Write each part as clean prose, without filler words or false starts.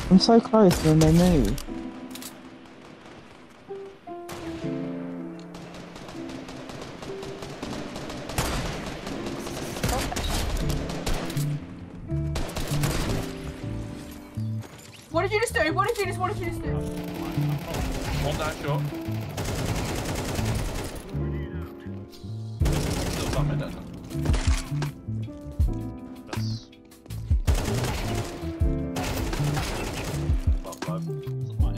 I'm so close and then they move. What did you just do? What did you just do? One down shot. Still some in it. That's... Top five. Doesn't mind.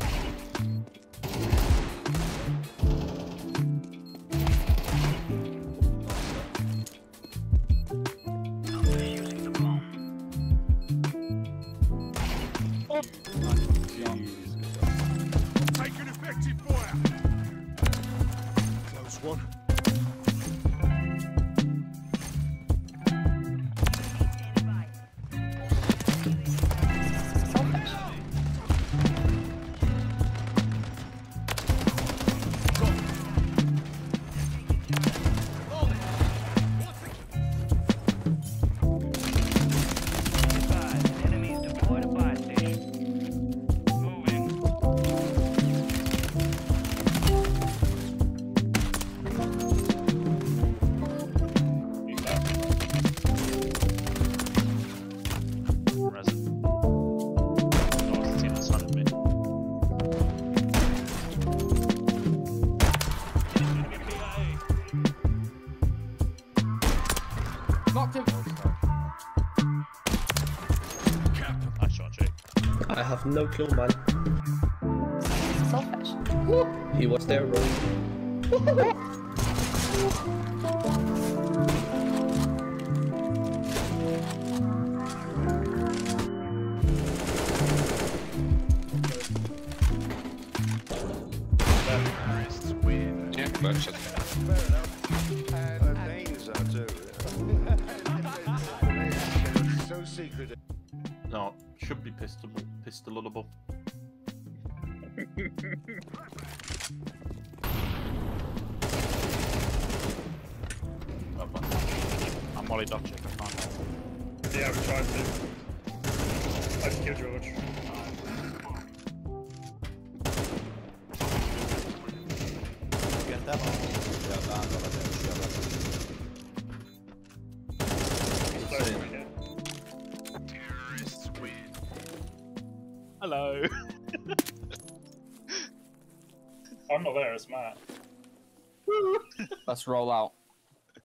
Take an effective fire. Close one. I shot Jake. I have no clue, man. Selfish. He was there, bro. Yeah, close. So secret. No, should be pistolable. I'm Molly Dodge, I can't. Yeah, we tried to. I just killed George. Get that one. Terrorists win. Hello. I'm not there, it's Matt. Let's roll out.